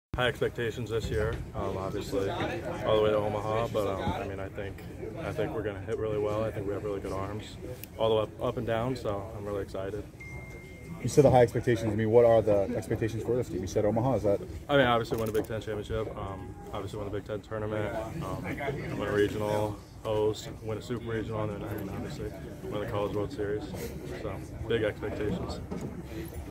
High expectations this year, obviously, all the way to Omaha. But I mean, I think we're going to hit really well. I think we have really good arms, all the way up and down. So I'm really excited. You said the high expectations. I mean, what are the expectations for this team? You said Omaha. Is that? I mean, obviously win a Big Ten championship. Obviously win the Big Ten tournament. Win a regional, host, win a super regional, and then I mean, obviously win the College World Series. So big expectations.